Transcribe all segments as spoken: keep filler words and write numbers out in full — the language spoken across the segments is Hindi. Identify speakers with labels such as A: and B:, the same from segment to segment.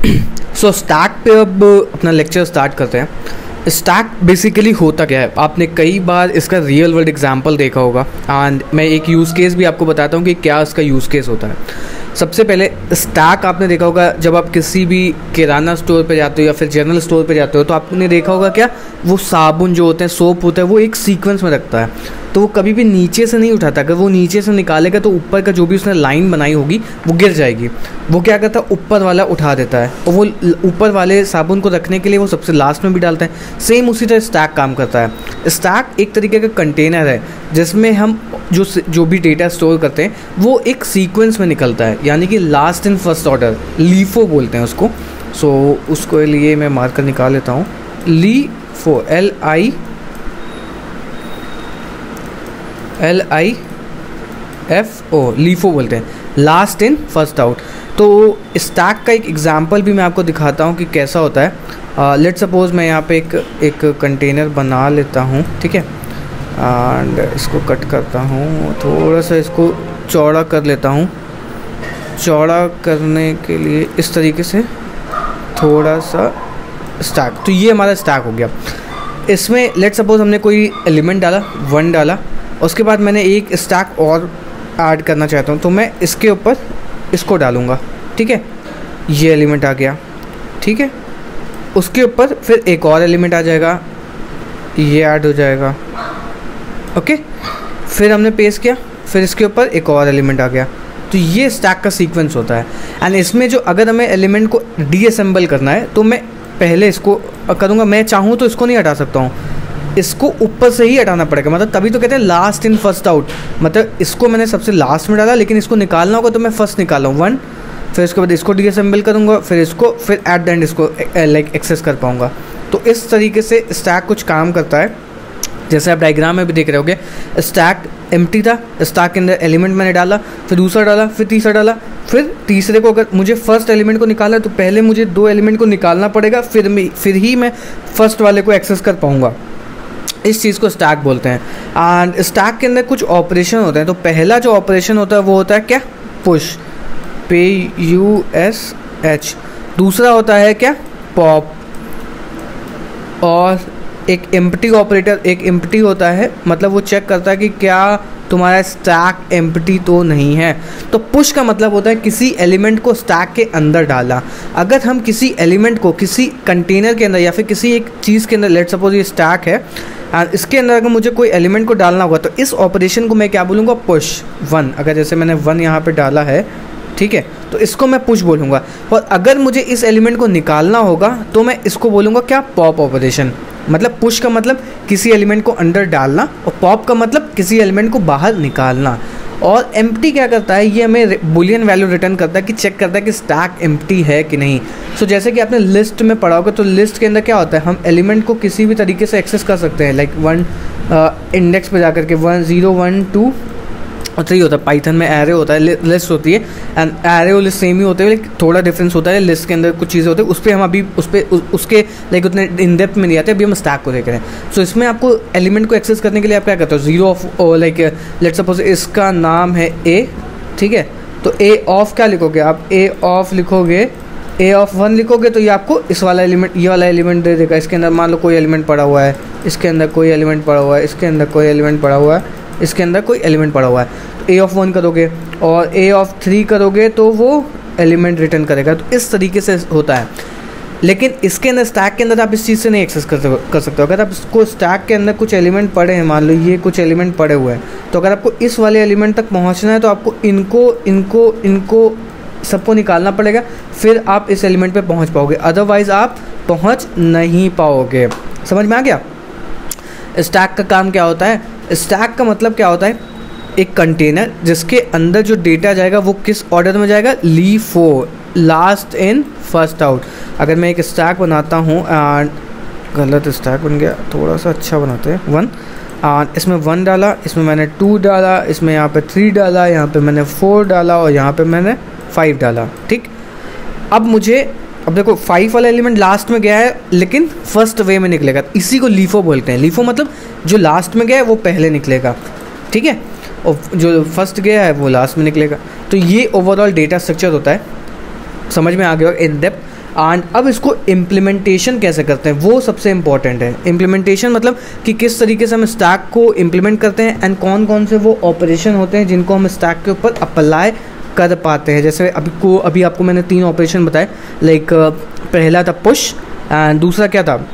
A: सो स्टैक पे अब अपना लेक्चर स्टार्ट करते हैं। स्टैक बेसिकली होता क्या है, आपने कई बार इसका रियल वर्ल्ड एग्जांपल देखा होगा एंड मैं एक यूज़ केस भी आपको बताता हूँ कि क्या इसका यूज़ केस होता है। सबसे पहले स्टैक आपने देखा होगा जब आप किसी भी किराना स्टोर पे जाते हो या फिर जनरल स्टोर पे जाते हो तो आपने देखा होगा क्या, वो साबुन जो होते हैं, सोप होता है, वो एक सीक्वेंस में रखता है, तो वो कभी भी नीचे से नहीं उठाता। अगर वो नीचे से निकालेगा तो ऊपर का जो भी उसने लाइन बनाई होगी वो गिर जाएगी। वो क्या करता है, ऊपर वाला उठा देता है और वो ऊपर वाले साबुन को रखने के लिए वो सबसे लास्ट में भी डालता है। सेम उसी तरह स्टैक काम करता है। स्टैक एक तरीके का कंटेनर है जिसमें हम जो जो भी डेटा स्टोर करते हैं वो एक सीक्वेंस में निकलता है, यानी कि last in first order, LIFO बोलते हैं उसको। सो so, उसको लिए मैं मार्कर निकाल लेता हूँ। LIFO, L I L I F O, LIFO बोलते हैं, लास्ट इन फर्स्ट आउट। तो स्टैक का एक एग्जांपल भी मैं आपको दिखाता हूँ कि कैसा होता है। लेट्स सपोज मैं यहाँ पे एक एक कंटेनर बना लेता हूँ, ठीक है, एंड इसको कट करता हूँ, थोड़ा सा इसको चौड़ा कर लेता हूँ। चौड़ा करने के लिए इस तरीके से थोड़ा सा स्टैक, तो ये हमारा स्टैक हो गया। इसमें लेट्स सपोज हमने कोई एलिमेंट डाला, वन डाला, उसके बाद मैंने एक स्टैक और ऐड करना चाहता हूँ तो मैं इसके ऊपर इसको डालूँगा, ठीक है, ये एलिमेंट आ गया, ठीक है। उसके ऊपर फिर एक और एलिमेंट आ जाएगा, ये ऐड हो जाएगा, ओके। फिर हमने पेस्ट किया, फिर इसके ऊपर एक और एलिमेंट आ गया। तो ये स्टैक का सीक्वेंस होता है। एंड इसमें जो अगर हमें एलिमेंट को डीअसेंबल करना है तो मैं पहले इसको करूँगा। मैं चाहूँ तो इसको नहीं हटा सकता हूँ, इसको ऊपर से ही हटाना पड़ेगा, मतलब तभी तो कहते हैं लास्ट इन फर्स्ट आउट। मतलब इसको मैंने सबसे लास्ट में डाला, लेकिन इसको निकालना होगा तो मैं फर्स्ट निकाला हूँ वन, फिर उसके बाद इसको डीअसेंबल करूँगा, फिर इसको, फिर एट द एंड इसको लाइक एक्सेस कर पाऊँगा। तो इस तरीके से स्टैक कुछ काम करता है। जैसे आप डायग्राम में भी देख रहे होगे, स्टैक एम्प्टी था, स्टैक के अंदर एलिमेंट मैंने डाला, फिर दूसरा डाला, फिर तीसरा डाला, फिर तीसरे को अगर मुझे फर्स्ट एलिमेंट को निकालना है तो पहले मुझे दो एलिमेंट को निकालना पड़ेगा, फिर मैं फिर ही मैं फर्स्ट वाले को एक्सेस कर पाऊँगा। इस चीज़ को स्टैक बोलते हैं। एंड स्टैक के अंदर कुछ ऑपरेशन होते हैं। तो पहला जो ऑपरेशन होता है वो होता है क्या, पुश, पे यू एस एच। दूसरा होता है क्या, पॉप। और एक एम्प्टी ऑपरेटर, एक एम्प्टी होता है, मतलब वो चेक करता है कि क्या तुम्हारा स्टैक एम्प्टी तो नहीं है। तो पुश का मतलब होता है किसी एलिमेंट को स्टैक के अंदर डालना। अगर हम किसी एलिमेंट को किसी कंटेनर के अंदर या फिर किसी एक चीज़ के अंदर, लेट्स सपोज ये स्टैक है और इसके अंदर अगर मुझे कोई एलिमेंट को डालना होगा तो इस ऑपरेशन को मैं क्या बोलूँगा, पुश वन। अगर जैसे मैंने वन यहाँ पे डाला है, ठीक है, तो इसको मैं पुश बोलूँगा। और अगर मुझे इस एलिमेंट को निकालना होगा तो मैं इसको बोलूँगा क्या, पॉप ऑपरेशन। मतलब पुश का मतलब किसी एलिमेंट को अंदर डालना और पॉप का मतलब किसी एलिमेंट को बाहर निकालना। और एम्प्टी क्या करता है, ये हमें बुलियन वैल्यू रिटर्न करता है कि चेक करता है कि स्टैक एम्प्टी है कि नहीं। सो so, जैसे कि आपने लिस्ट में पढ़ा होगा तो लिस्ट के अंदर क्या होता है, हम एलिमेंट को किसी भी तरीके से एक्सेस कर सकते हैं, लाइक वन इंडेक्स पे जाकर के वन जीरो वन टू और थ्री होता है। पाइथन में एरे होता है, लिस्ट होती है, एंड एरे और लिस्ट सेम ही होते हैं, लेकिन थोड़ा डिफरेंस होता है। लिस्ट के अंदर कुछ चीज़ें होती है, उस पर हम अभी उस पर उस, उसके लाइक उतने इन डेप्थ में नहीं आते, अभी हम स्टैक को देख रहे हैं। सो so, इसमें आपको एलिमेंट को एक्सेस करने के लिए आप क्या करते हो, zero of, like let's suppose इसका नाम है ए, ठीक है, तो ए ऑफ क्या लिखोगे आप, ए ऑफ लिखोगे, ए ऑफ वन लिखोगे तो ये आपको इस वाला एलिमेंट, ये वाला एलिमेंट दे देगा। इसके अंदर मान लो कोई एलिमेंट पड़ा हुआ है, इसके अंदर कोई एलिमेंट पड़ा हुआ है, इसके अंदर कोई एलिमेंट पड़ा हुआ है, इसके अंदर कोई एलिमेंट पड़ा हुआ है, तो ए ऑफ वन करोगे और ए ऑफ थ्री करोगे तो वो एलिमेंट रिटर्न करेगा। तो इस तरीके से होता है। लेकिन इसके अंदर स्टैक के अंदर आप इस चीज़ से नहीं एक्सेस कर कर सकते हो। अगर आप इसको स्टैक के अंदर कुछ एलिमेंट पड़े हैं, मान लो ये कुछ एलिमेंट पड़े हुए हैं, तो अगर आपको इस वाले एलिमेंट तक पहुँचना है तो आपको इनको इनको इनको सबको निकालना पड़ेगा, फिर आप इस एलिमेंट पे पहुँच पाओगे, अदरवाइज़ आप पहुँच नहीं पाओगे। समझ में आ गया। स्टैक का काम क्या होता है, स्टैक का मतलब क्या होता है, एक कंटेनर जिसके अंदर जो डेटा जाएगा वो किस ऑर्डर में जाएगा, LIFO, last in first out. अगर मैं एक स्टैक बनाता हूँ एंड गलत स्टैक बन गया, थोड़ा सा अच्छा बनाते हैं, वन, एंड इसमें वन डाला, इसमें मैंने टू डाला, इसमें यहाँ पे थ्री डाला, यहाँ पे मैंने फोर डाला और यहाँ पे मैंने फाइव डाला, ठीक। अब मुझे, अब देखो फाइव वाला एलिमेंट लास्ट में गया है लेकिन फर्स्ट वे में निकलेगा, इसी को लीफो बोलते हैं। लीफो मतलब जो लास्ट में गया है वो पहले निकलेगा, ठीक है, और जो फर्स्ट गया है वो लास्ट में निकलेगा। तो ये ओवरऑल डेटा स्ट्रक्चर होता है। समझ में आ गया इन डेप्थ। एंड अब इसको इम्प्लीमेंटेशन कैसे करते हैं वो सबसे इम्पॉर्टेंट है। इम्प्लीमेंटेशन मतलब कि किस तरीके से हम स्टैक को इम्प्लीमेंट करते हैं एंड कौन कौन से वो ऑपरेशन होते हैं जिनको हम स्टैक के ऊपर अप्लाई कर पाते हैं। जैसे अभी को अभी आपको मैंने तीन ऑपरेशन बताए, लाइक पहला था पुश, एंड दूसरा क्या था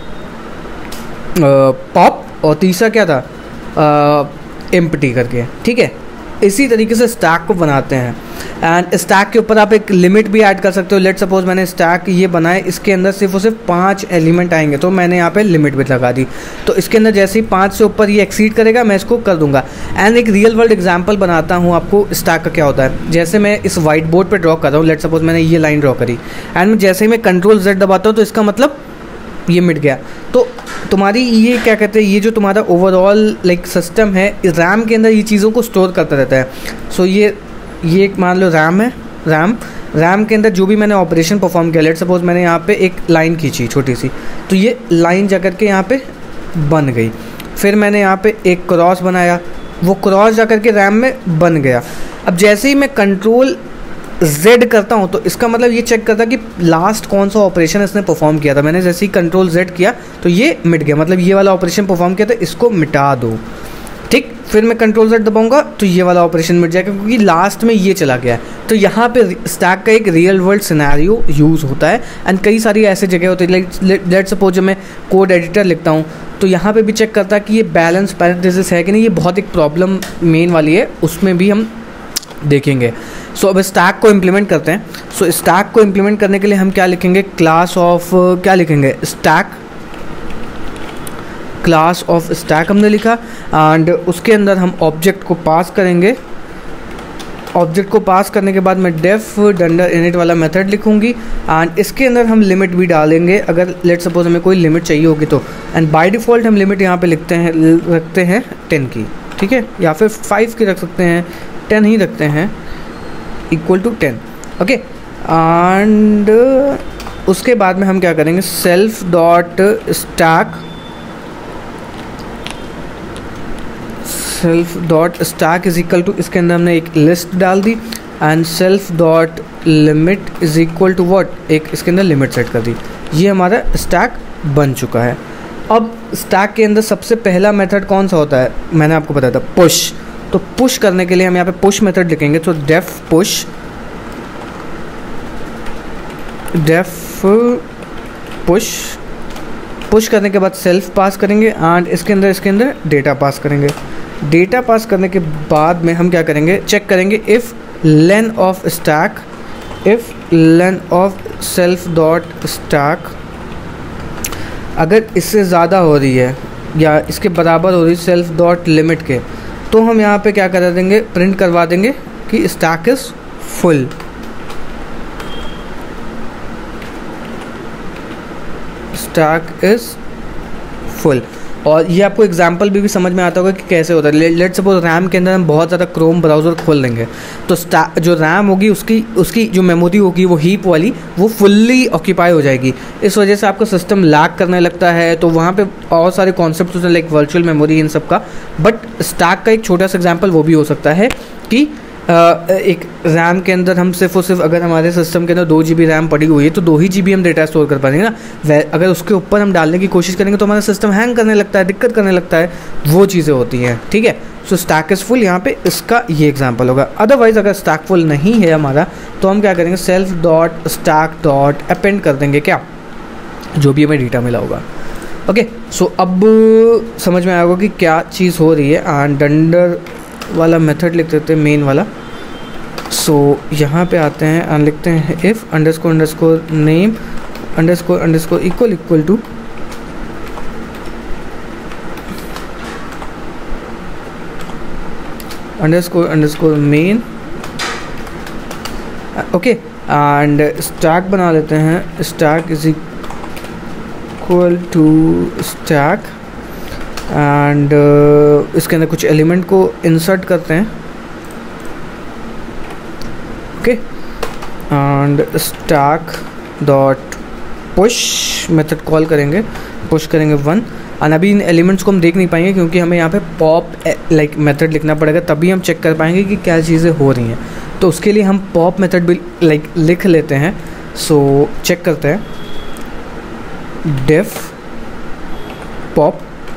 A: पॉप, और तीसरा क्या था एम्प्टी करके, ठीक है। इसी तरीके से स्टैक को बनाते हैं एंड स्टैक के ऊपर आप एक लिमिट भी ऐड कर सकते हो। लेट सपोज मैंने स्टैक ये बनाए, इसके अंदर सिर्फ और सिर्फ पाँच एलिमेंट आएंगे तो मैंने यहाँ पे लिमिट भी लगा दी, तो इसके अंदर जैसे ही पाँच से ऊपर ये एक्सीड करेगा मैं इसको कर दूंगा। एंड एक रियल वर्ल्ड एग्जांपल बनाता हूँ आपको स्टैक का क्या होता है। जैसे मैं इस वाइट बोर्ड पर ड्रॉ कर रहा हूँ, लेट सपोज मैंने ये लाइन ड्रॉ करी एंड जैसे ही मैं कंट्रोल जेड दबाता हूँ तो इसका मतलब ये मिट गया। तो तुम्हारी ये क्या कहते हैं, ये जो तुम्हारा ओवरऑल लाइक सिस्टम है रैम के अंदर ये चीज़ों को स्टोर करता रहता है। सो so ये ये एक मान लो रैम है, रैम रैम के अंदर जो भी मैंने ऑपरेशन परफॉर्म किया, लेट सपोज मैंने यहाँ पे एक लाइन खींची छोटी सी, तो ये लाइन जा कर के यहाँ पे बन गई। फिर मैंने यहाँ पे एक क्रॉस बनाया, वो क्रॉस जा कर के रैम में बन गया। अब जैसे ही मैं कंट्रोल Z करता हूँ तो इसका मतलब ये चेक करता कि लास्ट कौन सा ऑपरेशन इसने परफॉर्म किया था। मैंने जैसे ही कंट्रोल Z किया तो ये मिट गया, मतलब ये वाला ऑपरेशन परफॉर्म किया था, इसको मिटा दो, ठीक। फिर मैं कंट्रोल Z दबाऊंगा तो ये वाला ऑपरेशन मिट जाएगा क्योंकि लास्ट में ये चला गया है। तो यहाँ पे स्टैक का एक रियल वर्ल्ड सिनेरियो यूज़ होता है एंड कई सारी ऐसे जगह होती है, लाइक लेट सपोज जब मैं कोड एडिटर लिखता हूँ तो यहाँ पे भी चेक करता है कि ये बैलेंस पैरेंथेसिस है कि नहीं। ये बहुत एक प्रॉब्लम मेन वाली है, उसमें भी हम देखेंगे। सो so, अब स्टैक को इम्प्लीमेंट करते हैं। सो so, स्टैक को इम्प्लीमेंट करने के लिए हम क्या लिखेंगे, क्लास ऑफ क्या लिखेंगे, स्टैक, क्लास ऑफ स्टैक हमने लिखा एंड उसके अंदर हम ऑब्जेक्ट को पास करेंगे। ऑब्जेक्ट को पास करने के बाद मैं डेफ डंडर इनिट वाला मेथड लिखूंगी एंड इसके अंदर हम लिमिट भी डालेंगे अगर लेट सपोज हमें कोई लिमिट चाहिए होगी तो। एंड बाय डिफ़ॉल्ट हम लिमिट यहाँ पे लिखते हैं रखते हैं टेन की, ठीक है, या फिर फाइव की रख सकते हैं, टेन ही रखते हैं, equal to ten, okay. And उसके बाद में हम क्या करेंगे, self dot stack self dot stack is equal to, इसके अंदर हमने एक लिस्ट डाल दी and self dot limit is equal to what, एक इसके अंदर लिमिट सेट कर दी। ये हमारा स्टैक बन चुका है। अब स्टैक के अंदर सबसे पहला मेथड कौन सा होता है, मैंने आपको बताया था पुश। तो पुश करने के लिए हम यहाँ पे पुश मेथड लिखेंगे, तो def push, def push push करने के बाद सेल्फ पास करेंगे एंड इसके अंदर इसके अंदर डेटा पास करेंगे। डेटा पास करने के बाद में हम क्या करेंगे, चेक करेंगे if len of stack, if len of self dot stack अगर इससे ज़्यादा हो रही है या इसके बराबर हो रही है सेल्फ डॉट लिमिट के, तो हम यहाँ पे क्या करा देंगे, प्रिंट करवा देंगे कि stack is full. Stack is full. और ये आपको एग्जांपल भी, भी समझ में आता होगा कि कैसे होता है। ले, लेट सपोज रैम के अंदर हम बहुत ज़्यादा क्रोम ब्राउज़र खोल लेंगे तो जो रैम होगी उसकी उसकी जो मेमोरी होगी वो हीप वाली वो फुल्ली ऑक्यूपाई हो जाएगी। इस वजह से आपका सिस्टम लैग करने लगता है। तो वहाँ पे बहुत सारे कॉन्सेप्ट होते हैं लाइक वर्चुअल मेमोरी इन सब का। बट स्टैक का एक छोटा सा एग्जाम्पल वो भी हो सकता है कि Uh, एक रैम के अंदर हम सिर्फ और सिर्फ अगर हमारे सिस्टम के अंदर दो जी बी रैम पड़ी हुई है तो दो ही जी बी हम डेटा स्टोर कर पाएंगे ना। अगर उसके ऊपर हम डालने की कोशिश करेंगे तो हमारा सिस्टम हैंग करने लगता है, दिक्कत करने लगता है, वो चीज़ें होती हैं, ठीक है। सो स्टैक इज़ फुल, यहाँ पे इसका ये एग्जांपल होगा। अदरवाइज अगर स्टैक फुल नहीं है हमारा तो हम क्या करेंगे, self dot stack dot append कर देंगे क्या, जो भी हमें डेटा मिला होगा, ओके। सो अब समझ में आएगा कि क्या चीज़ हो रही है। एंड डंडर वाला मेथड लिख देते हैं, मेन वाला। सो so, यहाँ पे आते हैं और लिखते हैं if underscore underscore name underscore underscore equal equal to underscore underscore main, okay. And stack बना लेते हैं, stack is equal to stack and इसके अंदर कुछ एलिमेंट को इंसर्ट करते हैं, ओके। And stack dot push method call करेंगे, पुश करेंगे वन। और अभी इन एलिमेंट्स को हम देख नहीं पाएंगे क्योंकि हमें यहाँ पे पॉप लाइक मेथड लिखना पड़ेगा, तभी हम चेक कर पाएंगे कि क्या चीज़ें हो रही हैं। तो उसके लिए हम पॉप मेथड भी लाइक लिख लेते हैं सो चेक करते हैं, डेफ पॉप,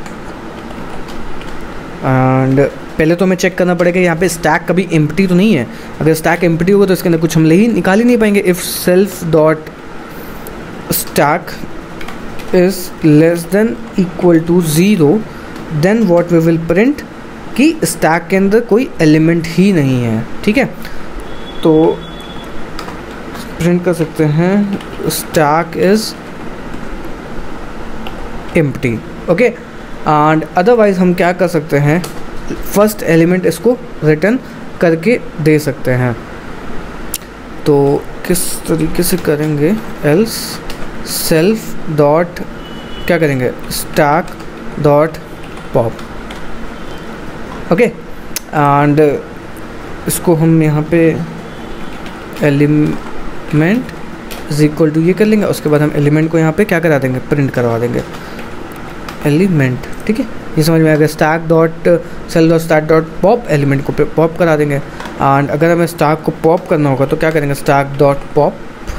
A: एंड पहले तो हमें चेक करना पड़ेगा यहाँ पे स्टैक कभी एम्प्टी तो नहीं है। अगर स्टैक एम्प्टी होगा तो इसके अंदर कुछ हम ले ही निकाल ही नहीं पाएंगे। If self dot stack is less than equal to zero then what we will print कि स्टैक के अंदर कोई एलिमेंट ही नहीं है। ठीक है, तो प्रिंट कर सकते हैं stack is empty. Okay, and otherwise हम क्या कर सकते हैं, फर्स्ट एलिमेंट इसको रिटर्न करके दे सकते हैं। तो किस तरीके से करेंगे, एल्स सेल्फ डॉट क्या करेंगे, stack dot pop. Okay, and इसको हम यहाँ पे एलिमेंट इज इक्वल टू ये कर लेंगे। उसके बाद हम एलिमेंट को यहाँ पे क्या करा देंगे, प्रिंट करवा देंगे एलिमेंट। ठीक है, ये समझ में आ गया। Stack dot self dot stack dot pop, element को पॉप करा देंगे। एंड अगर हमें स्टैक को पॉप करना होगा तो क्या करेंगे, stack dot pop.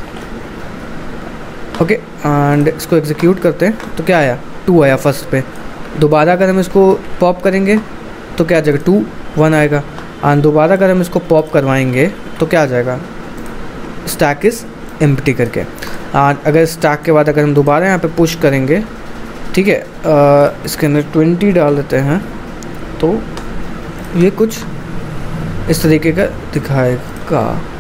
A: Okay, and इसको एग्जीक्यूट करते हैं तो क्या आया, टू आया फर्स्ट पे। दोबारा अगर हम इसको पॉप करेंगे तो क्या आ जाएगा, टू वन आएगा। एंड दोबारा अगर हम इसको पॉप करवाएंगे तो क्या आ जाएगा, स्टैक इज़ एम्प्टी करके। एंड अगर स्टैक के बाद अगर हम दोबारा यहाँ पे पुश करेंगे, ठीक है, आ, इसके अंदर ट्वेंटी डाल देते हैं तो ये कुछ इस तरीके का दिखाएगा।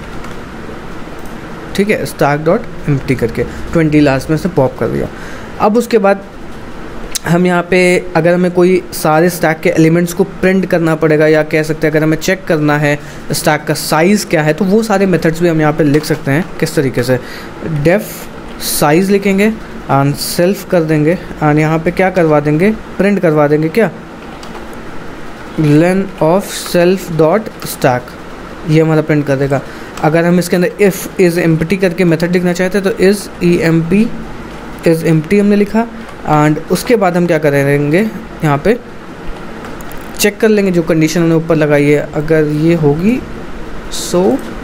A: ठीक है, स्टैक डॉट एम्प्टी करके ट्वेंटी लास्ट में से पॉप कर दिया। अब उसके बाद हम यहाँ पे अगर हमें कोई सारे स्टैक के एलिमेंट्स को प्रिंट करना पड़ेगा, या कह सकते हैं अगर हमें चेक करना है स्टैक का साइज़ क्या है, तो वो सारे मेथड्स भी हम यहाँ पे लिख सकते हैं। किस तरीके से, डेफ साइज़ लिखेंगे एंड सेल्फ कर देंगे एंड यहाँ पे क्या करवा देंगे, प्रिंट करवा देंगे क्या, len of self dot stack, ये हमारा प्रिंट कर देगा। अगर हम इसके अंदर इफ़ इज़ एम्प्टी करके मेथड लिखना चाहते हैं तो is E M P is empty हमने लिखा। एंड उसके बाद हम क्या करेंगे, यहाँ पे चेक कर लेंगे जो कंडीशन हमने ऊपर लगाई है, अगर ये होगी सो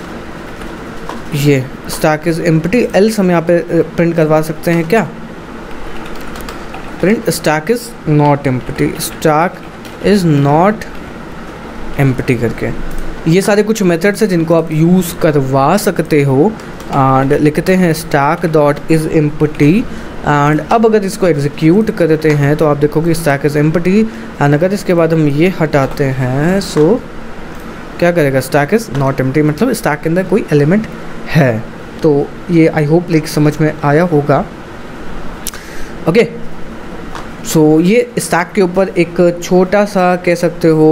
A: ये स्टैक इज़ एम्प्टी, एल्स हम यहाँ पे प्रिंट करवा सकते हैं क्या, print stack is not empty, stack is not empty करके। ये सारे कुछ मेथड्स हैं जिनको आप यूज़ करवा सकते हो। एंड लिखते हैं stack dot is empty. And अब अगर इसको एग्जीक्यूट करते हैं तो आप देखोगे स्टैक इज़ एम्प्टी। एंड अगर इसके बाद हम ये हटाते हैं सो क्या करेगा, स्टैक इज़ नॉट एम्प्टी, मतलब स्टैक के अंदर कोई एलिमेंट है। तो ये आई होप लाइक समझ में आया होगा। ओके, सो ये स्टैक के ऊपर एक छोटा सा कह सकते हो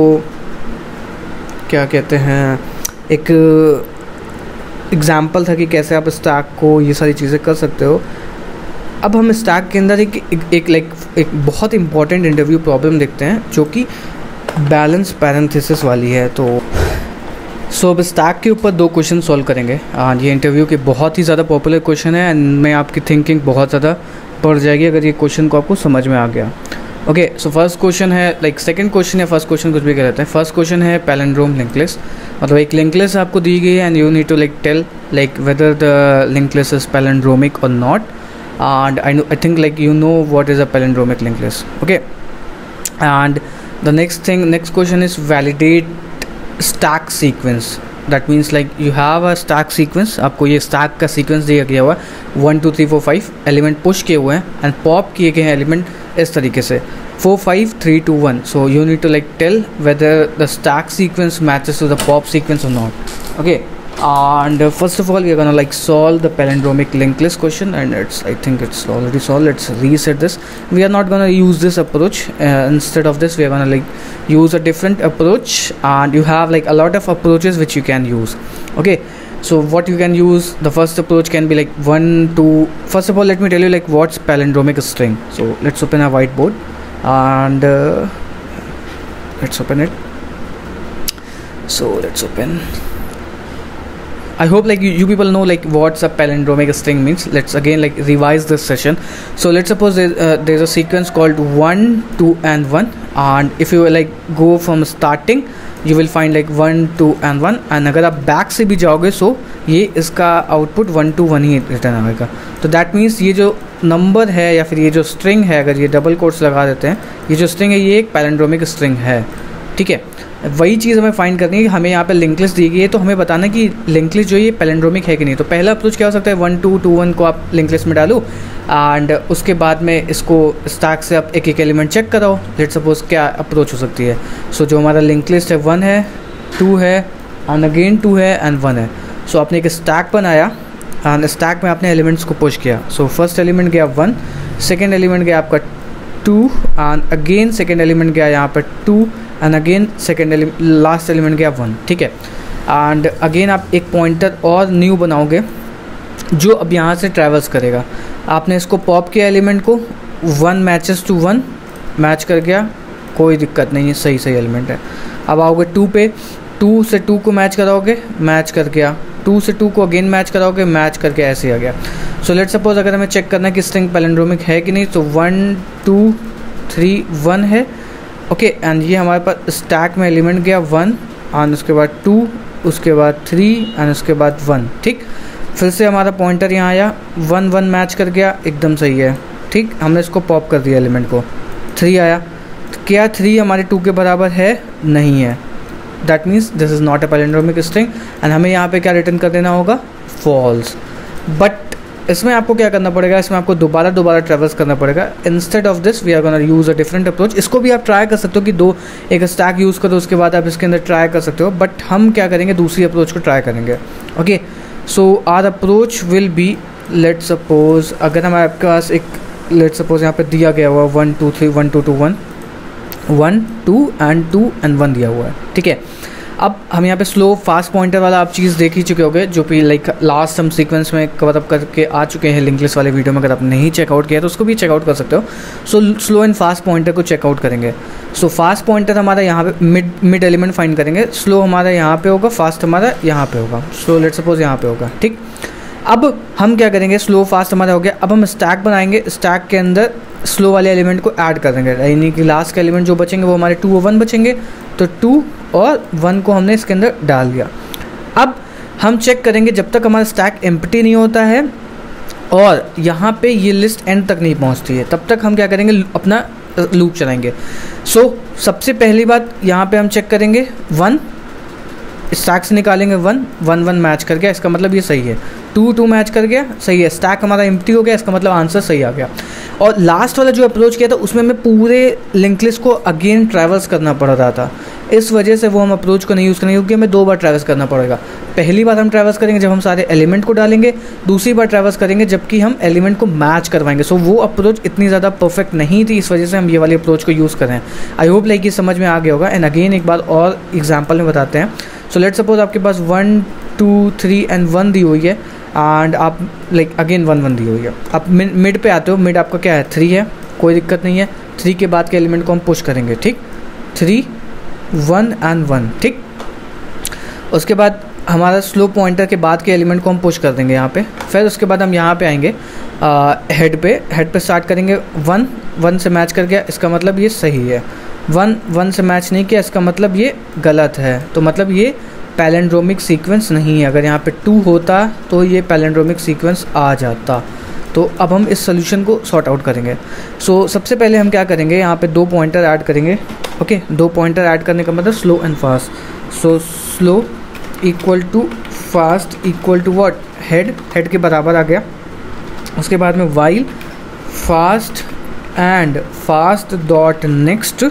A: क्या कहते हैं, एक एग्जाम्पल था कि कैसे आप स्टैक को ये सारी चीज़ें कर सकते हो। अब हम स्टैक के अंदर एक एक लाइक एक, एक बहुत इंपॉर्टेंट इंटरव्यू प्रॉब्लम देखते हैं जो कि बैलेंस पैरेंथेसिस वाली है। तो सो अब स्टैक के ऊपर दो क्वेश्चन सॉल्व करेंगे। एंड ये इंटरव्यू के बहुत ही ज़्यादा पॉपुलर क्वेश्चन है एंड मैं आपकी थिंकिंग बहुत ज़्यादा बढ़ जाएगी अगर ये क्वेश्चन को आपको समझ में आ गया। ओके, सो फर्स्ट क्वेश्चन है लाइक सेकंड क्वेश्चन या फर्स्ट क्वेश्चन कुछ भी कह रहते हैं। फर्स्ट क्वेश्चन है पैलिंड्रोम लिंक लिस्ट, मतलब एक लिंक लिस्ट आपको दी गई है and you need to like tell like whether the link list is palindromic और not. And I know I think like you know what is a palindromic link list. Okay, and the next thing next question is validate stack sequence. That means like you have a stack sequence, आपको ये स्टैक का सीक्वेंस दिया गया हुआ है, one two three four five element push किए हुए हैं एंड पॉप किए गए हैं एलिमेंट इस तरीके से four five three two one. So you need to like tell whether the stack sequence matches to the pop sequence or not. Okay, and uh, first of all we are gonna like solve the palindromic linked list question, and it's I think it's already solved. Let's reset this. We are not gonna use this approach. Uh, instead of this we are gonna like use a different approach, and you have like a lot of approaches which you can use. Okay, so what you can use, the first approach can be like one two. First of all let me tell you like what's palindromic string. So let's open a whiteboard and uh, let's open it. So let's open I hope like you, you people know like what's a palindromic string means. Let's again like revise this session. So let's suppose there, uh, there's a sequence called one, two and one, and if you like go from starting you will find like one, two and one, and अगर आप back से भी जाओगे so ये इसका output one, two, one ही रिटर्न आएगा. तो that means ये जो नंबर है या फिर ये जो स्ट्रिंग है, अगर ये डबल कोट्स लगा देते हैं, ये जो स्ट्रिंग है ये एक पैलिंड्रोमिक स्ट्रिंग है. ठीक है, वही चीज़ हमें फाइंड करनी है कि हमें यहाँ पे लिंक लिस्ट दी गई है, तो हमें बताना कि लिंक लिस्ट जो है ये पैलिंड्रोमिक है कि नहीं. तो पहला अप्रोच क्या हो सकता है, वन टू टू वन को आप लिंक लिस्ट में डालो एंड उसके बाद में इसको स्टैक से आप एक एक एलिमेंट चेक कराओ. लेट्स सपोज क्या अप्रोच हो सकती है. सो so, जो हमारा लिंक लिस्ट है वन है, टू है एंड अगेन टू है एंड वन है. सो so, आपने एक स्टैक बनाया एंड स्टैक में आपने एलिमेंट्स को पुश किया. सो फर्स्ट एलिमेंट गया वन, सेकेंड एलिमेंट गया आपका two and again second element गया यहाँ पर two and again second element last element गया वन. ठीक है, एंड अगेन आप एक पॉइंटर और न्यू बनाओगे जो अब यहाँ से ट्रैवल्स करेगा. आपने इसको पॉप किया एलिमेंट को, one matches two one match कर गया, कोई दिक्कत नहीं है, सही सही एलिमेंट है. अब आओगे टू पे, टू से टू को मैच कराओगे, मैच कर गया, टू से टू को अगेन मैच कराओगे, मैच करके ऐसे आ गया. सो लेट्स सपोज अगर हमें चेक करना है कि स्ट्रिंग पैलिंड्रोमिक है कि नहीं, तो वन टू थ्री वन है. ओके okay, एंड ये हमारे पास स्टैक में एलिमेंट गया वन एंड उसके बाद टू, उसके बाद थ्री एंड उसके बाद वन. ठीक, फिर से हमारा पॉइंटर यहाँ आया, वन वन मैच कर गया, एकदम सही है. ठीक, हमने इसको पॉप कर दिया एलिमेंट को, थ्री आया. तो क्या थ्री हमारे टू के बराबर है? नहीं है. That means this is not a palindromic string and हमें यहाँ पे क्या रिटर्न कर देना होगा, फॉल्स. बट इसमें आपको क्या करना पड़ेगा, इसमें आपको दोबारा दोबारा ट्रैवल्स करना पड़ेगा. Instead of this we are gonna use a different approach. इसको भी आप ट्राई कर सकते हो कि दो एक स्टैक यूज़ करो, उसके बाद आप इसके अंदर ट्राई कर सकते हो. बट हम क्या करेंगे, दूसरी अप्रोच को ट्राई करेंगे. Okay, so our approach will be, let suppose अगर हमारे पास एक लेट सपोज यहाँ पे दिया गया हुआ one two three one two two one one two and two and one दिया हुआ है. ठीक है, अब हम यहाँ पे स्लो फास्ट पॉइंटर वाला आप चीज़ देख ही चुके होगे, जो कि लाइक लास्ट हम सीक्वेंस में कवर अप करके आ चुके हैं लिंक लिस्ट वाले वीडियो में. अगर आप नहीं चेकआउट किया तो उसको भी चेकआउट कर सकते हो. So slow and fast pointer को चेकआउट करेंगे. सो फास्ट पॉइंटर हमारा यहाँ पे मिड मिड एलिमेंट फाइंड करेंगे, स्लो हमारा यहाँ पे होगा, फास्ट हमारा यहाँ पे होगा. स्लो लेट सपोज यहाँ पे होगा. ठीक, अब हम क्या करेंगे, स्लो फास्ट हमारा हो गया. अब हम स्टैक बनाएंगे, स्टैक के अंदर स्लो वाले एलिमेंट को ऐड कर देंगे, यानी कि लास्ट के एलिमेंट जो बचेंगे वो हमारे टू और वन बचेंगे. तो टू और वन को हमने इसके अंदर डाल दिया. अब हम चेक करेंगे जब तक हमारा स्टैक एम्प्टी नहीं होता है और यहाँ पे ये लिस्ट एंड तक नहीं पहुँचती है, तब तक हम क्या करेंगे, अपना लूप चलाएंगे. सो so, सबसे पहली बात यहाँ पे हम चेक करेंगे वन, स्टैक से निकालेंगे वन, वन वन मैच कर गया, इसका मतलब ये सही है. टू टू मैच कर गया, सही है. स्टैक हमारा एम्प्टी हो गया, इसका मतलब आंसर सही आ गया. और लास्ट वाला जो अप्रोच किया था उसमें हमें पूरे लिंक लिस्ट को अगेन ट्रैवल्स करना पड़ रहा था. इस वजह से वो हम अप्रोच को नहीं यूज़ करेंगे, क्योंकि हमें दो बार ट्रैवल्स करना पड़ेगा. पहली बार हम ट्रैवल्स करेंगे जब हम सारे एलिमेंट को डालेंगे, दूसरी बार ट्रैवल्स करेंगे जबकि हम एलिमेंट को मैच करवाएंगे. सो वो अप्रोच इतनी ज़्यादा परफेक्ट नहीं थी, इस वजह से हम ये वाली अप्रोच को यूज़ करें. आई होप लाइक ये समझ में आ गया होगा. एंड अगेन एक बार और एग्जाम्पल में बताते हैं. सो लेट सपोज आपके पास one two three and one दी हुई है एंड आप लाइक अगेन वन वन दी हुई है. आप मिड पे आते हो, मिड आपका क्या है, थ्री है, कोई दिक्कत नहीं है. थ्री के बाद के एलिमेंट को हम पुश करेंगे. ठीक, थ्री वन एंड वन. ठीक, उसके बाद हमारा स्लो पॉइंटर के बाद के एलिमेंट को हम पुश कर देंगे यहाँ पे. फिर उसके बाद हम यहाँ पे आएंगे हेड पे, हेड पे स्टार्ट करेंगे. वन वन से मैच कर गया, इसका मतलब ये सही है. वन वन से मैच नहीं किया, इसका मतलब ये गलत है. तो मतलब ये पैलिंड्रोमिक सीक्वेंस नहीं है. अगर यहाँ पे टू होता तो ये पैलिंड्रोमिक सीक्वेंस आ जाता. तो अब हम इस सोल्यूशन को सॉर्ट आउट करेंगे. सो so, सबसे पहले हम क्या करेंगे, यहाँ पे दो पॉइंटर ऐड करेंगे. ओके okay, दो पॉइंटर ऐड करने का मतलब slow and fast. So slow equal to fast equal to what, head, head के बराबर आ गया. उसके बाद में while fast and fast dot next,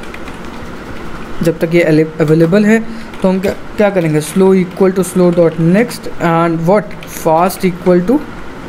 A: जब तक ये अवेलेबल है तो हम क्या क्या करेंगे, slow equal to slow dot next and what, fast equal to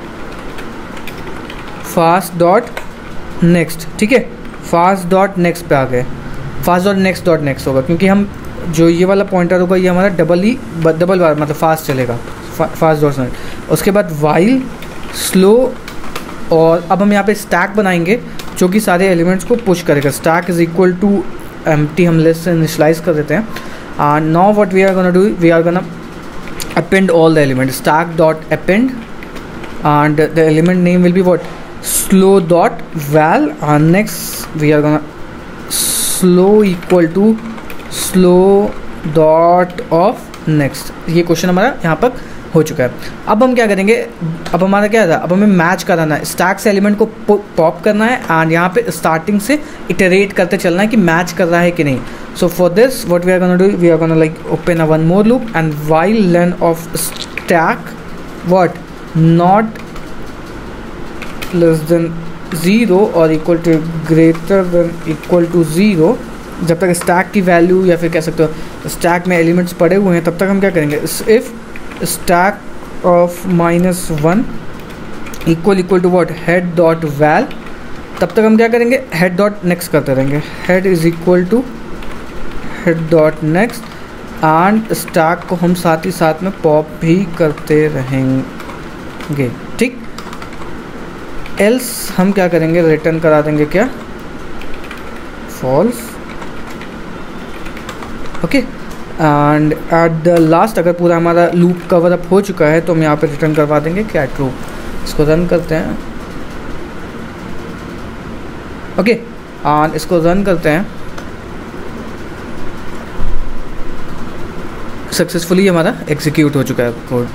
A: fast dot next. ठीक है, फास्ट डॉट नेक्स्ट पे आ गए. Fast dot next dot next होगा क्योंकि हम जो ये वाला पॉइंटर होगा ये हमारा डबल ही डबल बार मतलब फास्ट चलेगा, फास्ट डॉट नेक्स्ट. उसके बाद वाइल स्लो, और अब हम यहाँ पे स्टैक बनाएंगे जो कि सारे एलिमेंट्स को पुश करेगा. Stack is equal to empty, हम लिस्ट से इनिशियलाइज कर देते हैं. And now what we are gonna do, we are gonna append all the elements, stack dot append, and the element name will be what, slow dot val, and next we are gonna slow equal to slow dot of next. ये क्वेश्चन हमारा यहाँ पर हो चुका है. अब हम क्या करेंगे, अब हमारा क्या था, अब हमें मैच कराना है, स्टैक से एलिमेंट को पॉप करना है एंड यहाँ पे स्टार्टिंग से इटरेट करते चलना है कि मैच कर रहा है कि नहीं. So for this what we are gonna do, we are gonna like open a one more loop and while len of stack what not less than zero और equal to greater than equal to zero. जब तक स्टैक की वैल्यू या फिर कह सकते हो स्टैक में एलिमेंट्स पड़े हुए हैं तब तक हम क्या करेंगे, if stack of minus one equal equal to what head dot val, तब तक हम क्या करेंगे, हेड डॉट नेक्स्ट करते रहेंगे. Head is equal to head dot next and stack को हम साथ ही साथ में पॉप भी करते रहेंगे. ठीक, एल्स हम क्या करेंगे, रिटर्न करा देंगे क्या, false. Okay, and at the last अगर पूरा हमारा लूप कवर अप हो चुका है तो हम यहाँ पे रिटर्न करवा देंगे क्या, ट्रू. इसको रन करते हैं. ओके, एंड इसको रन करते हैं. सक्सेसफुली हमारा एग्जीक्यूट हो चुका है कोड.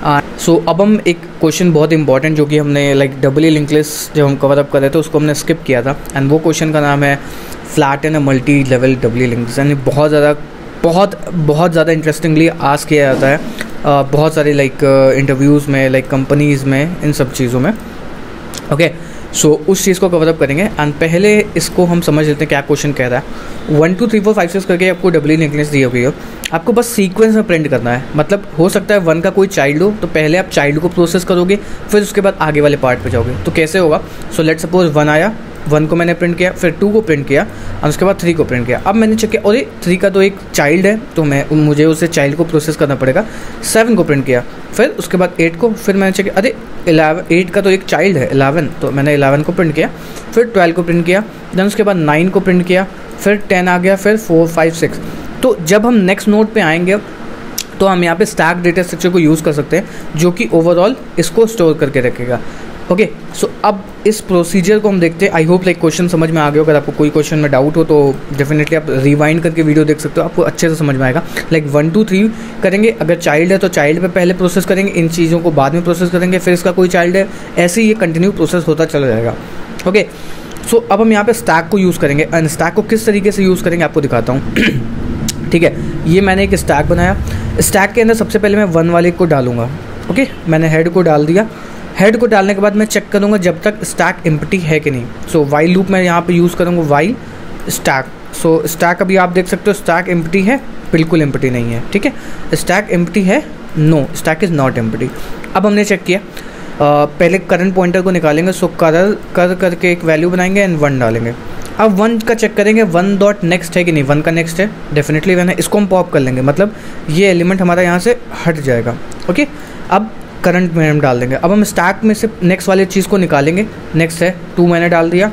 A: सो अब हम एक क्वेश्चन बहुत इंपॉर्टेंट जो कि हमने लाइक डबल लिंक लिस्ट जब हम कवर अप कर रहे थे उसको हमने स्किप किया था, एंड वो क्वेश्चन का नाम है flat and multi level double link. यानी बहुत ज़्यादा बहुत बहुत ज़्यादा इंटरेस्टिंगली आस्क किया जाता है uh, बहुत सारे लाइक इंटरव्यूज़ में, लाइक कंपनीज़ में, इन सब चीज़ों में. ओके, सो उस चीज़ को कवर अप करेंगे एंड पहले इसको हम समझ लेते हैं क्या क्वेश्चन कह रहा है. One two three four five six करके आपको डबल लिंक लिस्ट दी हुई हो, आपको बस सीक्वेंस में प्रिंट करना है. मतलब हो सकता है वन का कोई चाइल्ड हो तो पहले आप चाइल्ड को प्रोसेस करोगे फिर उसके बाद आगे वाले पार्ट पे जाओगे. तो कैसे होगा, सो लेट सपोज वन आया, वन को मैंने प्रिंट किया, फिर टू को प्रिंट किया और उसके बाद थ्री को प्रिंट किया. अब मैंने चेक किया अरे थ्री का तो एक चाइल्ड है तो मैं मुझे उसे चाइल्ड को प्रोसेस करना पड़ेगा. सेवन को प्रिंट किया, फिर उसके बाद एट को, फिर मैंने चेक किया अरे इलेवन, एट का तो एक चाइल्ड है इलेवन, तो मैंने इलेवन को प्रिंट किया, फिर ट्वेल्व को प्रिंट किया, देन उसके बाद नाइन को प्रिंट किया, फिर टेन आ गया, फिर फोर फाइव सिक्स. तो जब हम नेक्स्ट नोड पे आएंगे तो हम यहाँ पे स्टैक डेटा स्ट्रक्चर को यूज़ कर सकते हैं जो कि ओवरऑल इसको स्टोर करके रखेगा. ओके, सो अब इस प्रोसीजर को हम देखते हैं. आई होप लाइक क्वेश्चन समझ में आ गया. अगर आपको कोई क्वेश्चन में डाउट हो तो डेफिनेटली आप रिवाइंड करके वीडियो देख सकते हो, आपको अच्छे से समझ में आएगा. लाइक वन टू थ्री करेंगे, अगर चाइल्ड है तो चाइल्ड पे पहले प्रोसेस करेंगे, इन चीज़ों को बाद में प्रोसेस करेंगे, फिर इसका कोई चाइल्ड है, ऐसे ही ये कंटिन्यू प्रोसेस होता चला जाएगा. ओके, सो अब हम यहाँ पे स्टैक को यूज़ करेंगे एंड स्टैक को किस तरीके से यूज़ करेंगे आपको दिखाता हूँ. ठीक है, ये मैंने एक स्टैक बनाया. स्टैक के अंदर सबसे पहले मैं वन वाले को डालूंगा. ओके, मैंने हेड को डाल दिया. हेड को डालने के बाद मैं चेक करूँगा जब तक स्टैक एम्प्टी है कि नहीं. सो वाइल लूप मैं यहाँ पे यूज़ करूँगा, वाइल स्टैक. सो स्टैक अभी आप देख सकते हो स्टैक एम्प्टी है, बिल्कुल एम्प्टी नहीं है. ठीक है, स्टैक एम्प्टी है, no stack is not empty. अब हमने चेक किया, uh, पहले करंट पॉइंटर को निकालेंगे. सो कर कर करके एक वैल्यू बनाएंगे एंड वन डालेंगे. अब वन का चेक करेंगे वन डॉट नेक्स्ट है कि नहीं. वन का नेक्स्ट है, डेफिनेटली वन है, इसको हम पॉप कर लेंगे, मतलब ये एलिमेंट हमारा यहाँ से हट जाएगा. ओके, अब करंट में हम डाल देंगे. अब हम स्टैक में से नेक्स्ट वाली चीज़ को निकालेंगे. नेक्स्ट है टू, मैंने डाल दिया.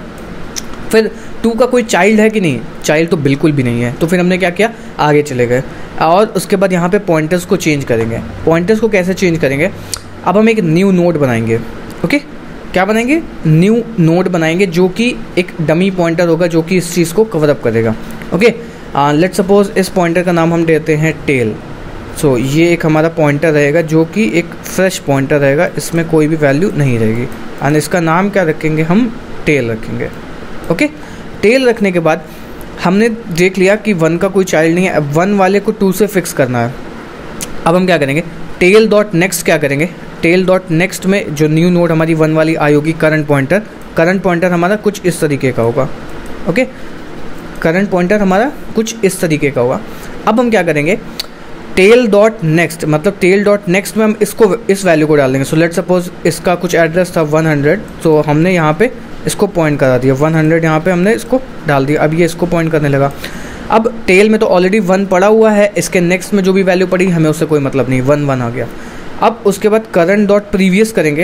A: फिर टू का कोई चाइल्ड है कि नहीं, चाइल्ड तो बिल्कुल भी नहीं है. तो फिर हमने क्या किया, आगे चले गए और उसके बाद यहाँ पे पॉइंटर्स को चेंज करेंगे. पॉइंटर्स को कैसे चेंज करेंगे, अब हम एक न्यू नोड बनाएंगे. ओके, क्या बनाएंगे, न्यू नोड बनाएंगे जो कि एक डमी पॉइंटर होगा जो कि इस चीज़ को कवर अप करेगा. ओके, लेट्स सपोज इस पॉइंटर का नाम हम देते हैं टेल. सो so, ये एक हमारा पॉइंटर रहेगा जो कि एक फ्रेश पॉइंटर रहेगा, इसमें कोई भी वैल्यू नहीं रहेगी. एंड इसका नाम क्या रखेंगे, हम टेल रखेंगे. ओके, टेल रखने के बाद हमने देख लिया कि वन का कोई चाइल्ड नहीं है. अब वन वाले को टू से फिक्स करना है. अब हम क्या करेंगे, टेल डॉट नेक्स्ट क्या करेंगे, टेल डॉट नेक्स्ट में जो न्यू नोड हमारी वन वाली आई होगी, करंट पॉइंटर. करंट पॉइंटर हमारा कुछ इस तरीके का होगा. ओके, करंट पॉइंटर हमारा कुछ इस तरीके का होगा. अब हम क्या करेंगे, टेल डॉट नेक्स्ट, मतलब टेल डॉट नेक्स्ट में हम इसको इस वैल्यू को डाल देंगे. सो लेट सपोज इसका कुछ एड्रेस था वन हंड्रेड, तो हमने यहाँ पे इसको पॉइंट करा दिया. वन हंड्रेड यहाँ पे हमने इसको डाल दिया. अब ये इसको पॉइंट करने लगा. अब टेल में तो ऑलरेडी वन पड़ा हुआ है, इसके नेक्स्ट में जो भी वैल्यू पड़ी हमें उससे कोई मतलब नहीं, वन वन आ गया. अब उसके बाद करंट डॉट प्रीवियस करेंगे.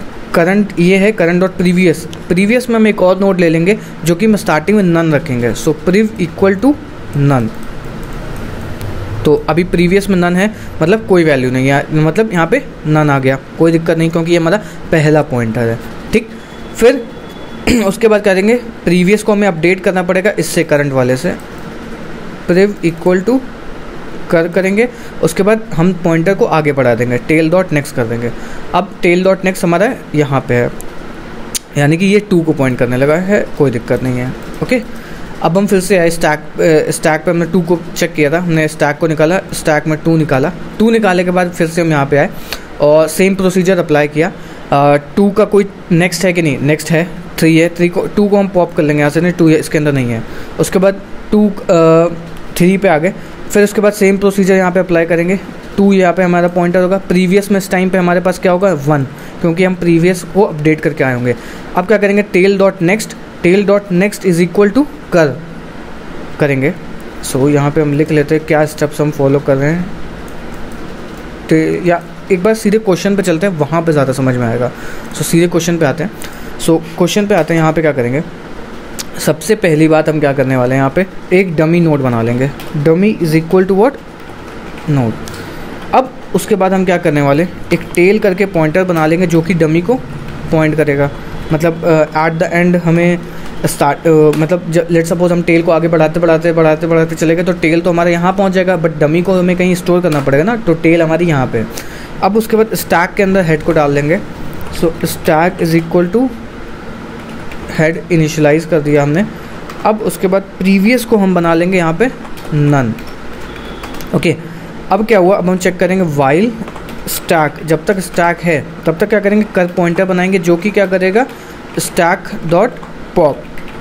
A: करंट ये है करंट डॉट प्रीवियस. प्रीवियस में हम एक और नोड ले लेंगे जो कि हम स्टार्टिंग में नन रखेंगे. So prev equal to none. तो अभी प्रीवियस में नन है, मतलब कोई वैल्यू नहीं है, मतलब यहाँ पे नन आ गया, कोई दिक्कत नहीं क्योंकि ये हमारा पहला पॉइंटर है। ठीक, फिर उसके बाद करेंगे प्रीवियस को हमें अपडेट करना पड़ेगा इससे, करंट वाले से, प्रिव इक्वल टू कर करेंगे। उसके बाद हम पॉइंटर को आगे बढ़ा देंगे, टेल डॉट नेक्स्ट कर देंगे। अब टेल डॉट नेक्स्ट हमारा यहाँ पे है, यानी कि ये टू को पॉइंट करने लगा है, कोई दिक्कत नहीं है। ओके, अब हम फिर से आए स्टैक स्टैक पे हमने टू को चेक किया था, हमने स्टैक को निकाला, स्टैक में टू निकाला, टू निकालने के बाद फिर से हम यहाँ पे आए और सेम प्रोसीजर अप्लाई किया। टू का कोई नेक्स्ट है कि नहीं, नेक्स्ट है, थ्री है, थ्री को टू को हम पॉप कर लेंगे यहाँ से, नहीं टू इसके अंदर नहीं है। उसके बाद टू थ्री पे आ गए, फिर उसके बाद सेम प्रोसीजर यहाँ पे अप्लाई करेंगे। टू यहाँ पे हमारा पॉइंटर होगा, प्रीवियस में इस टाइम पे हमारे पास क्या होगा, वन, क्योंकि हम प्रीवियस को अपडेट करके आए होंगे। अब क्या करेंगे, tail dot next, tail dot next is equal to curr करेंगे। सो so, यहाँ पे हम लिख लेते हैं क्या स्टेप्स हम फॉलो कर रहे हैं, तो या एक बार सीधे क्वेश्चन पे चलते हैं, वहाँ पे ज़्यादा समझ में आएगा। सो so, सीधे क्वेश्चन पे आते हैं। सो so, क्वेश्चन पे आते हैं, यहाँ पे क्या करेंगे, सबसे पहली बात हम क्या करने वाले हैं, यहाँ पे एक डमी नोड बना लेंगे, dummy is equal to what, node. अब उसके बाद हम क्या करने वाले, एक टेल करके पॉइंटर बना लेंगे जो कि डमी को पॉइंट करेगा, मतलब एट द एंड हमें स्टार्ट uh, मतलब लेट सपोज हम टेल को आगे बढ़ाते बढ़ाते बढ़ाते बढ़ाते चले गए, तो टेल तो हमारे यहाँ पहुँच जाएगा, बट डमी को हमें कहीं स्टोर करना पड़ेगा ना, तो टेल हमारी यहाँ पे। अब उसके बाद स्टैक के अंदर हेड को डाल देंगे। So stack is equal to head initialize कर दिया हमने। अब उसके बाद प्रीवियस को हम बना लेंगे यहाँ पे नन। ओके, अब क्या हुआ, अब हम चेक करेंगे वाइल स्टैक, जब तक स्टैक है तब तक क्या करेंगे, कर पॉइंटर बनाएंगे जो कि क्या करेगा, stack dot pop,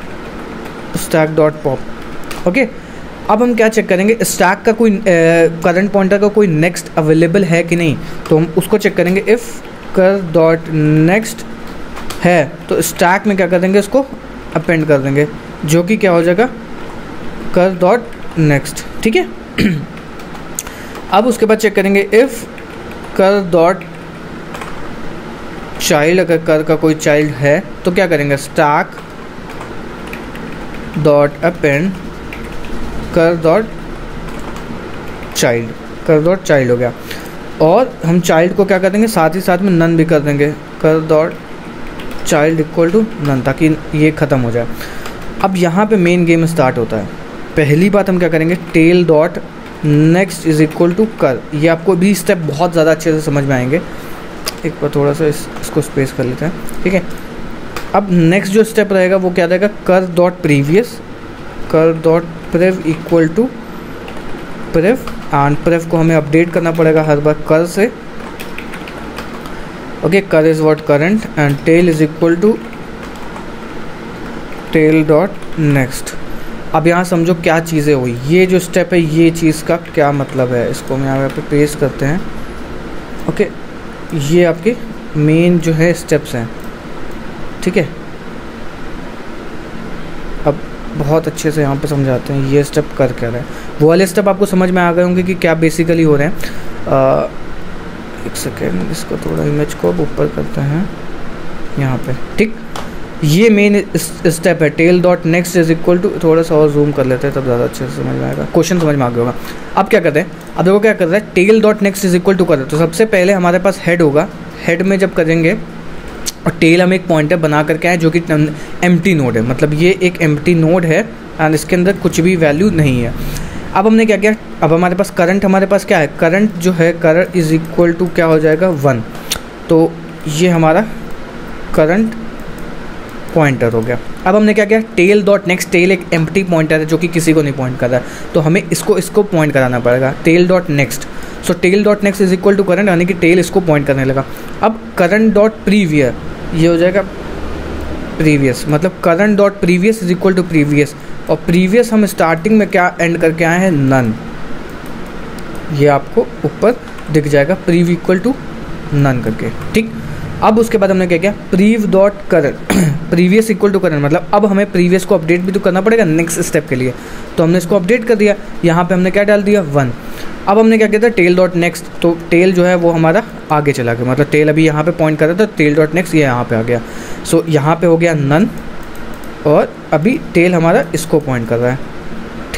A: stack dot pop. Okay, अब हम क्या चेक करेंगे, स्टैक का कोई करंट पॉइंटर का कोई नेक्स्ट अवेलेबल है कि नहीं, तो हम उसको चेक करेंगे। इफ़ कर डॉट नेक्स्ट है तो स्टैक में क्या कर देंगे, उसको अपेंड कर देंगे जो कि क्या हो जाएगा, कर डॉट नेक्स्ट। ठीक है, अब उसके बाद चेक करेंगे इफ़ कर डॉट चाइल्ड, अगर कर का कोई चाइल्ड है तो क्या करेंगे, stack dot append curr dot child, curr dot child हो गया। और हम चाइल्ड को क्या कर देंगे, साथ ही साथ में नन भी कर देंगे, curr dot child equal to none, ताकि ये ख़त्म हो जाए। अब यहाँ पे मेन गेम स्टार्ट होता है। पहली बात हम क्या करेंगे, tail dot next is equal to curr, ये आपको भी स्टेप बहुत ज़्यादा अच्छे से समझ में आएंगे। एक बार थोड़ा सा इस, इसको स्पेस कर लेते हैं। ठीक है, अब नेक्स्ट जो स्टेप रहेगा वो क्या रहेगा, curr dot previous, curr dot prev equal to prev, and prev को हमें अपडेट करना पड़ेगा हर बार कर से। Okay, curr is what current, and tail is equal to tail dot next. अब यहाँ समझो क्या चीज़ें हुई, ये जो स्टेप है ये चीज़ का क्या मतलब है, इसको हम यहाँ पे पेस्ट करते हैं। ओके, ये आपके मेन जो है स्टेप्स हैं। ठीक है, अब बहुत अच्छे से यहाँ पे समझाते हैं ये स्टेप कर क्या रहे हैं। वो वाले स्टेप आपको समझ में आ गए होंगे कि क्या बेसिकली हो रहे हैं। आ, एक सेकेंड, इसको थोड़ा इमेज को ऊपर करते हैं यहाँ पे। ठीक, ये मेन स्टेप है, tail dot next is equal to, थोड़ा सा और जूम कर लेते हैं तब ज़्यादा अच्छे से समझ में आएगा, क्वेश्चन समझ में आ गया होगा। अब क्या करते हैं, अब देखो क्या कर रहा है, tail dot next is equal to curr, तो सबसे पहले हमारे पास हेड होगा, हेड में जब करेंगे और टेल हम एक पॉइंटर बना करके आए जो कि एम्प्टी नोड है, मतलब ये एक एम्प्टी नोड है एंड इसके अंदर कुछ भी वैल्यू नहीं है। अब हमने क्या किया, अब हमारे पास करंट, हमारे पास क्या है, करंट जो है करंट इज इक्वल टू क्या हो जाएगा, वन। तो ये हमारा करंट पॉइंटर हो गया। अब हमने क्या किया, टेल डॉट नेक्स्ट, टेल एक एम्प्टी पॉइंटर है जो कि किसी को नहीं पॉइंट कर रहा है, तो हमें इसको इसको पॉइंट कराना पड़ेगा, tail dot next. So tail dot next is equal to current, यानी कि टेल इसको पॉइंट करने लगा। अब करंट डॉट प्रीवियर, ये हो जाएगा प्रीवियस, मतलब current dot previous is equal to previous, और प्रीवियस हम स्टार्टिंग में क्या एंड करके आए हैं, नन। ये आपको ऊपर दिख जाएगा, प्रीव इक्वल टू नन करके। ठीक, अब उसके बाद हमने क्या किया, prev dot current previous equal to current, मतलब अब हमें प्रीवियस को अपडेट भी तो करना पड़ेगा नेक्स्ट स्टेप के लिए, तो हमने इसको अपडेट कर दिया। यहाँ पे हमने क्या डाल दिया, वन। अब हमने क्या किया था, टेल डॉट नेक्स्ट, तो टेल जो है वो हमारा आगे चला गया, मतलब टेल अभी यहाँ पे पॉइंट कर रहा था, टेल डॉट नेक्स्ट ये यहाँ पे आ गया। सो so, यहाँ पे हो गया नन, और अभी टेल हमारा इसको पॉइंट कर रहा है। ठीक,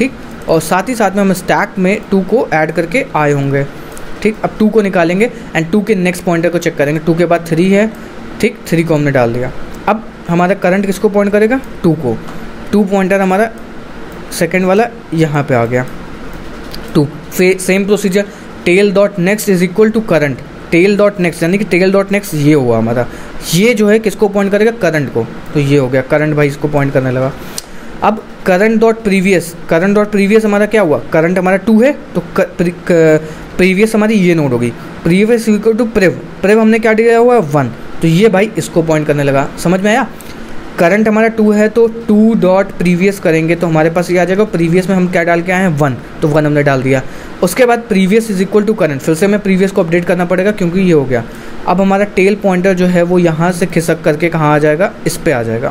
A: और साथ ही साथ में हम स्टैक में टू को ऐड करके आए होंगे। ठीक, अब टू को निकालेंगे एंड टू के नेक्स्ट पॉइंटर को चेक करेंगे। टू के बाद थ्री है, ठीक, थ्री को हमने डाल दिया। अब हमारा करंट किसको पॉइंट करेगा? टू को। टू पॉइंटर हमारा सेकेंड वाला यहाँ पे आ गया टू। फिर same procedure, tail dot next is equal to current. Tail dot next यानी कि टेल डॉट नेक्स्ट ये हुआ हमारा, ये जो है किसको पॉइंट करेगा? करंट को। तो ये हो गया करंट, भाई इसको पॉइंट करने लगा। अब current dot previous, current dot previous हमारा क्या हुआ? करंट हमारा टू है तो प्रीवियस हमारी ये नोड होगी, previous equal to prev. Prev हमने क्या दिया हुआ है? वन। तो ये भाई इसको पॉइंट करने लगा। समझ में आया? करंट हमारा टू है तो टू डॉट प्रीवियस करेंगे तो हमारे पास ये आ जाएगा। प्रीवियस में हम क्या डाल के आए हैं? वन, तो वन हमने डाल दिया। उसके बाद previous is equal to current, फिर से हमें प्रीवियस को अपडेट करना पड़ेगा क्योंकि ये हो गया। अब हमारा टेल पॉइंटर जो है वो यहाँ से खिसक करके कहाँ आ जाएगा? इस पे आ जाएगा,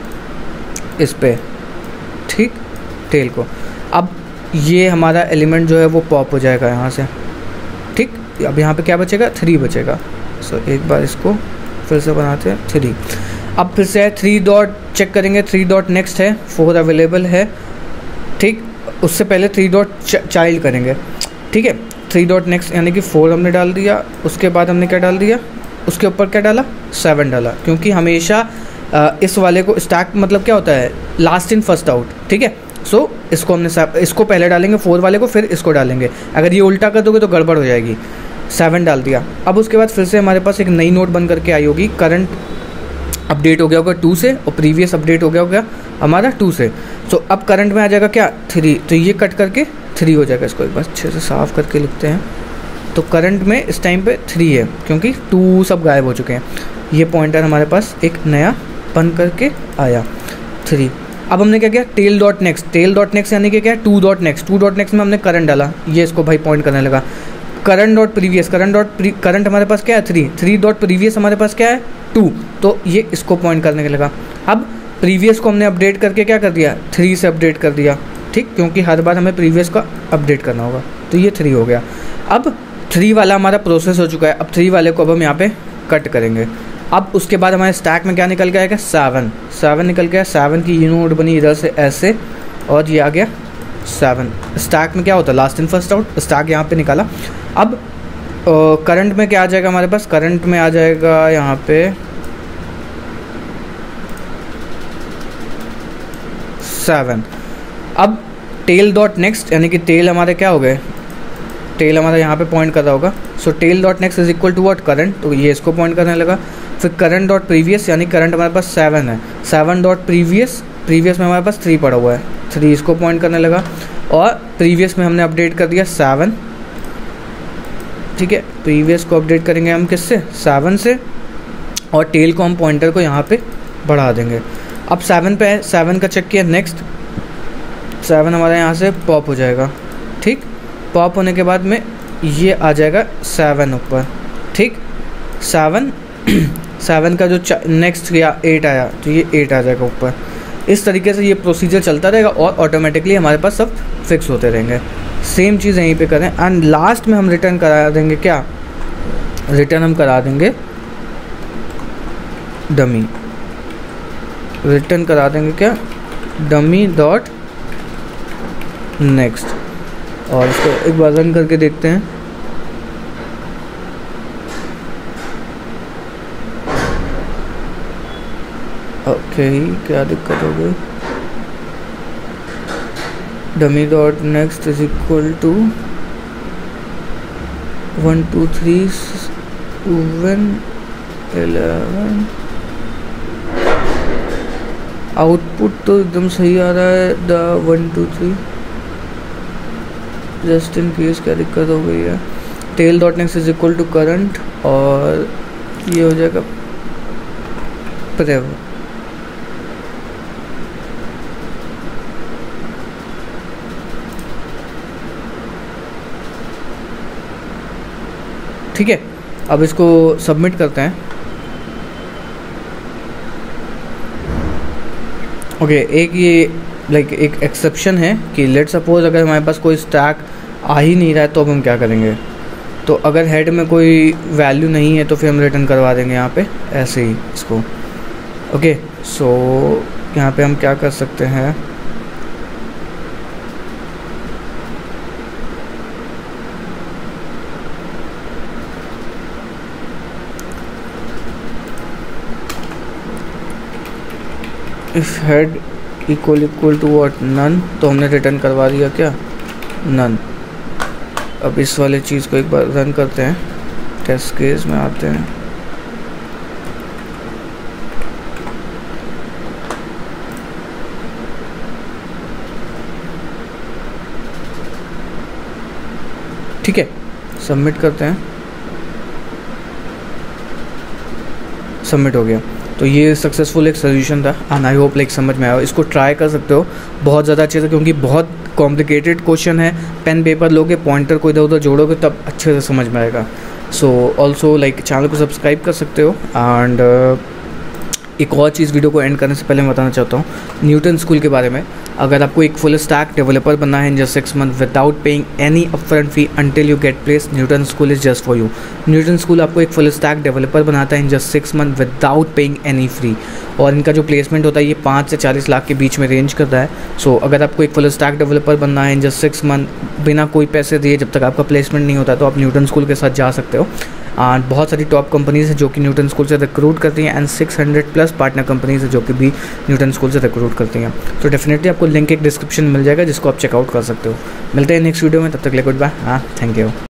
A: इस पे, ठीक, टेल को। अब ये हमारा एलिमेंट जो है वो पॉप हो जाएगा यहाँ से, ठीक। अब यहाँ पे क्या बचेगा? थ्री बचेगा। सो so, एक बार इसको फिर से बनाते हैं, थ्री। अब फिर से थ्री डॉट चेक करेंगे, थ्री डॉट नेक्स्ट है, फोर अवेलेबल है, ठीक। उससे पहले थ्री डॉट चाइल्ड करेंगे, ठीक है। थ्री डॉट नेक्स्ट यानी कि फोर हमने डाल दिया। उसके बाद हमने क्या डाल दिया? उसके ऊपर क्या डाला? सेवन डाला, क्योंकि हमेशा आ, इस वाले को स्टैक मतलब क्या होता है? लास्ट इन फर्स्ट आउट, ठीक है। सो so, इसको हमने इसको पहले डालेंगे फोर वाले को, फिर इसको डालेंगे। अगर ये उल्टा कर दोगे तो गड़बड़ हो जाएगी। सेवन डाल दिया। अब उसके बाद फिर से हमारे पास एक नई नोट बन करके आई होगी। करंट अपडेट हो गया होगा टू से और प्रीवियस अपडेट हो गया होगा हमारा टू से। सो so, अब करंट में आ जाएगा क्या? थ्री। तो ये कट करके थ्री हो जाएगा। इसको एक बार अच्छे से साफ करके लिखते हैं। तो करंट में इस टाइम पे थ्री है क्योंकि टू सब गायब हो चुके हैं। ये पॉइंटर हमारे पास एक नया बन करके आया, थ्री। अब हमने क्या किया? Tail dot next. Tail dot next यानी कि क्या? Two dot next. Two dot next में हमने करंट डाला, ये इसको भाई पॉइंट करने लगा। Current dot previous, current dot current हमारे पास क्या है? थ्री। थ्री डॉट प्रीवियस हमारे पास क्या है? टू। तो ये इसको पॉइंट करने के लगा। अब प्रीवियस को हमने अपडेट करके क्या कर दिया? थ्री से अपडेट कर दिया, ठीक, क्योंकि हर बार हमें प्रीवियस का अपडेट करना होगा। तो ये थ्री हो गया। अब थ्री वाला हमारा प्रोसेस हो चुका है। अब थ्री वाले को अब हम यहाँ पे कट करेंगे। अब उसके बाद हमारे स्टैक में क्या निकल के आएगा? सेवन। सेवन निकल गया। सेवन की ये नोड बनी इधर से ऐसे और ये आ गया सेवन। स्टैक में क्या होता है? Last in first out. Stack यहाँ पे निकाला। अब करंट में क्या आ जाएगा हमारे पास? करंट में आ जाएगा यहाँ पे सेवन। अब टेल डॉट नेक्स्ट यानी कि टेल हमारे क्या हो गए? टेल हमारा यहाँ पे पॉइंट कर रहा होगा। So tail dot next is equal to what? Current. तो ये इसको पॉइंट करने लगा। फिर करंट डॉट प्रीवियस यानी करंट हमारे पास सेवन है। सेवन डॉट प्रीवियस, प्रीवियस में हमारे पास थ्री पड़ा हुआ है, थ्री इसको पॉइंट करने लगा। और प्रीवियस में हमने अपडेट कर दिया सेवन, ठीक है। प्रीवियस को अपडेट करेंगे हम किससे? सेवन से। और टेल को हम पॉइंटर को यहाँ पे बढ़ा देंगे। अब सेवन पे है, सेवन का चेक किया, नेक्स्ट। सेवन हमारा यहाँ से पॉप हो जाएगा, ठीक। पॉप होने के बाद में ये आ जाएगा सेवन ऊपर, ठीक। सेवन सेवन का जो नेक्स्ट या एट आया तो ये एट आ जाएगा ऊपर। इस तरीके से ये प्रोसीजर चलता रहेगा और ऑटोमेटिकली हमारे पास सब फिक्स होते रहेंगे। सेम चीज़ यहीं पे करें एंड लास्ट में हम रिटर्न करा देंगे क्या? रिटर्न हम करा देंगे डमी। रिटर्न करा देंगे क्या? Dummy dot next. और इसको एक बार रन करके देखते हैं। ओके okay, क्या दिक्कत हो गई? Dummy dot next is equal to one two three seven eleven. Output तो एकदम सही आ रहा है, the one two three. Just in case क्या दिक्कत हो गई है? Tail dot next is equal to current और ये हो जाएगा प्रेव। ठीक है, अब इसको सबमिट करते हैं। ओके okay, एक ये लाइक like, एक एक्सेप्शन है कि लेट सपोज अगर हमारे पास कोई स्टैक आ ही नहीं रहा है तो अब हम क्या करेंगे? तो अगर हेड में कोई वैल्यू नहीं है तो फिर हम रिटर्न करवा देंगे यहाँ पे ऐसे ही इसको। ओके सो यहाँ पे हम क्या कर सकते हैं? If head equal equal to what, none, तो हमने रिटर्न करवा दिया क्या, नन। अब इस वाले चीज़ को एक बार रन करते हैं, टेस्ट केस में आते हैं। ठीक है, सबमिट करते हैं, सबमिट हो गया। तो ये सक्सेसफुल एक सोल्यूशन था एंड आई होप लाइक समझ में आया। इसको ट्राई कर सकते हो बहुत ज़्यादा अच्छे से, क्योंकि बहुत कॉम्प्लिकेटेड क्वेश्चन है। पेन पेपर लोगे, पॉइंटर को इधर उधर जोड़ोगे तब अच्छे से समझ में आएगा। सो ऑल्सो लाइक चैनल को सब्सक्राइब कर सकते हो। एंड uh, एक और चीज़ वीडियो को एंड करने से पहले मैं बताना चाहता हूँ न्यूटन स्कूल के बारे में। अगर आपको एक फुल स्टैक डेवलपर बनना है in just six month without paying any upfront fee until you get place, Newton School is just for you. Newton School आपको एक फुल स्टैक डेवलपर बनाता है in just six month without paying any free. और इनका जो प्लेसमेंट होता है ये पाँच से चालीस लाख के बीच में रेंज करता है। सो so, अगर आपको एक फुल स्टैक डेवलपर बनना है इन जस्ट सिक्स मंथ बिना कोई पैसे दिए, जब तक आपका प्लेसमेंट नहीं होता, तो आप न्यूटन स्कूल के साथ जा सकते हो। एंड बहुत सारी टॉप कंपनीज़ हैं जो कि न्यूटन स्कूल से रिक्रूट करती हैं and six hundred plus partner companies हैं जो कि भी न्यूटन स्कूल से रिक्रूट करती हैं। तो डेफिनेटली आपको लिंक एक डिस्क्रिप्शन मिल जाएगा जिसको आप चेकआउट कर सकते हो। मिलते हैं नेक्स्ट वीडियो में, तब तक के लिए गुड बाय। हाँ, थैंक यू।